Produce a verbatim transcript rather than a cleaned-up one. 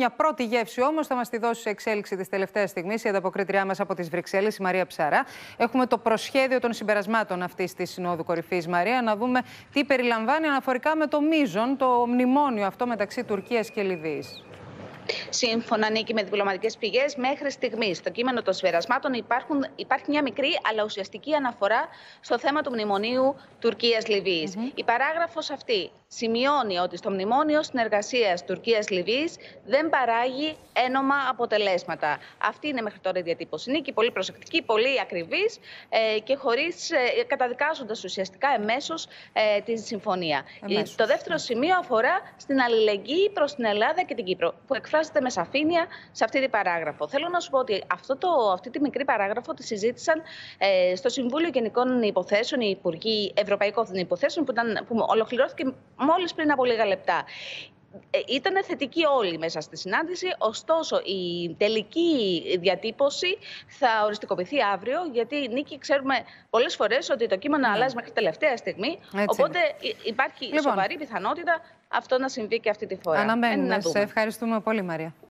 Μια πρώτη γεύση όμως θα μας τη δώσει σε εξέλιξη της τελευταίας στιγμής η ανταποκρίτριά μας από τις Βρυξέλλες, η Μαρία Ψαρά. Έχουμε το προσχέδιο των συμπερασμάτων αυτής της Συνόδου Κορυφής, Μαρία, να δούμε τι περιλαμβάνει αναφορικά με το μείζον, το μνημόνιο αυτό μεταξύ Τουρκίας και Λιβύης. Σύμφωνα, Νίκη, με διπλωματικές πηγές, μέχρι στιγμής στο κείμενο των συμπερασμάτων υπάρχει μια μικρή αλλά ουσιαστική αναφορά στο θέμα του μνημονίου Τουρκίας-Λιβύης. Mm-hmm. Η παράγραφος αυτή σημειώνει ότι στο μνημόνιο συνεργασίας Τουρκίας-Λιβύης δεν παράγει ένομα αποτελέσματα. Αυτή είναι μέχρι τώρα η διατύπωση. Νίκη, πολύ προσεκτική, πολύ ακριβής ε, και χωρίς, ε, καταδικάζοντας ουσιαστικά εμέσως ε, τη συμφωνία. Εμέσως. Το δεύτερο σημείο αφορά στην αλληλεγγύη προς την Ελλάδα και την Κύπρο, που εκφράζεται με σαφήνεια σε αυτή την παράγραφο. Θέλω να σου πω ότι αυτό το, αυτή τη μικρή παράγραφο τη συζήτησαν ε, στο Συμβούλιο Γενικών Υποθέσεων οι Υπουργοί Ευρωπαϊκών Υποθέσεων, που, ήταν, που ολοκληρώθηκε μόλις πριν από λίγα λεπτά. Ε, ήταν θετικοί όλοι μέσα στη συνάντηση, ωστόσο η τελική διατύπωση θα οριστικοποιηθεί αύριο, γιατί, Νίκη, ξέρουμε πολλές φορές ότι το κείμενο ναι. αλλάζει μέχρι τελευταία στιγμή, έτσι. Οπότε υπάρχει λοιπόν σοβαρή πιθανότητα αυτό να συμβεί και αυτή τη φορά. Αναμένουμε. Σε ευχαριστούμε πολύ, Μαρία.